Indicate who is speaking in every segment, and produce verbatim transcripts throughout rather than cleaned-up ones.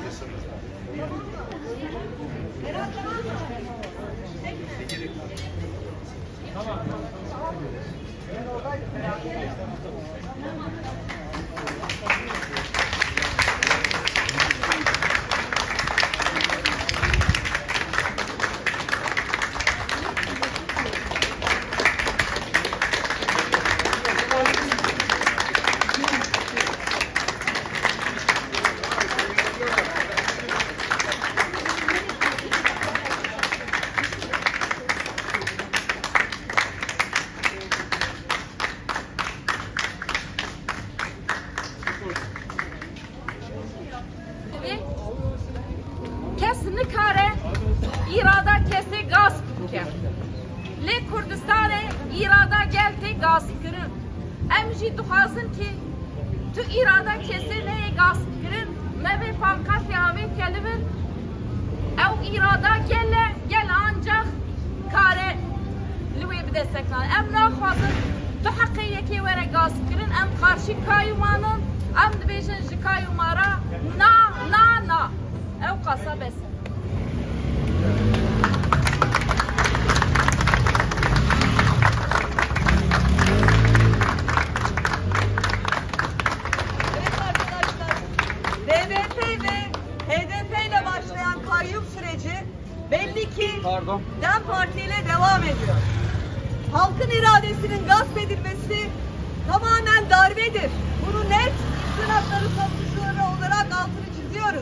Speaker 1: Kesini kare irada kesi gasp kerdi. Le Kurdistanê irada geltê gasp kirin. Em jî dixwazin ki tu irada kesê neyê gasp kirin me vê pankartê avê kelivin ew irada gele gel ancak kare li wê bidesteknan. Em naxwazin tu heqê yekê were gasp kirin em karşî kayûmanin em dibêjin ji kayûmara na na na ew qasa bes.
Speaker 2: D B P ve H D P ile başlayan kayyum süreci belli ki Pardon. DEM Parti ile devam ediyor. Halkın iradesinin gasp edilmesi tamamen darbedir. Bunu net insan hakları savunucuları olarak altını çiziyoruz.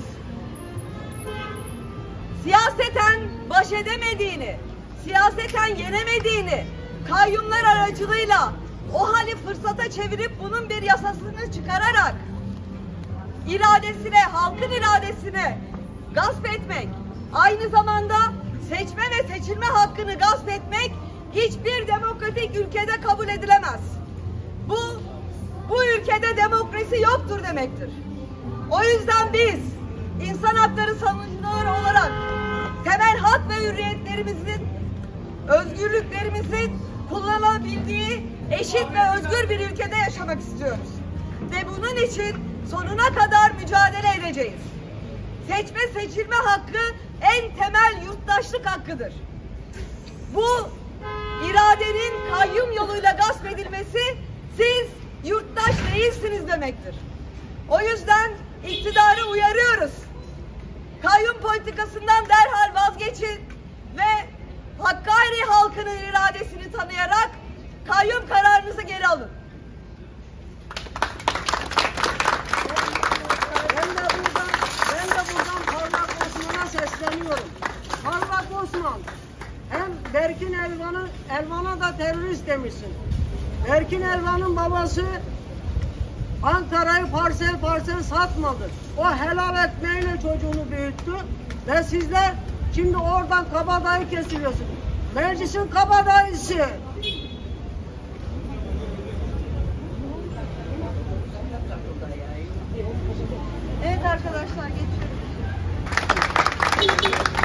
Speaker 2: Siyaseten baş edemediğini, siyaseten yenemediğini kayyumlar aracılığıyla o hali fırsata çevirip bunun bir yasasını çıkararak iradesine, halkın iradesine gasp etmek, aynı zamanda seçme ve seçilme hakkını gasp etmek hiçbir demokratik ülkede kabul edilemez. Bu, bu ülkede demokrasi yoktur demektir. O yüzden biz insan hakları savunucuları olarak temel hak ve hürriyetlerimizin, özgürlüklerimizin kullanılabildiği eşit ve özgür bir ülkede yaşamak istiyoruz. Ve bunun için sonuna kadar mücadele edeceğiz. Seçme seçilme hakkı en temel yurttaşlık hakkıdır. Bu iradenin kayyum yoluyla gasp edilmesi siz yurttaş değilsiniz demektir. O yüzden iktidarı uyarıyoruz. Kayyum politikasından derhal vazgeçin ve Hakkari halkının iradesini tanıyarak kayyum kararınızı geri alın.
Speaker 3: Ben de buradan, ben de buradan Parlak Osman'a sesleniyorum. Parlak Osman, hem Berkin Elvan'ı, Elvan'a da terörist demişsin. Berkin Elvan'ın babası Ankara'yı parsel parsel satmadı. O helal ekmeğiyle çocuğunu büyüttü ve sizler şimdi oradan kabadayı kesiliyorsunuz. Meclisin kabadayısı.
Speaker 2: Evet arkadaşlar, geçiyoruz.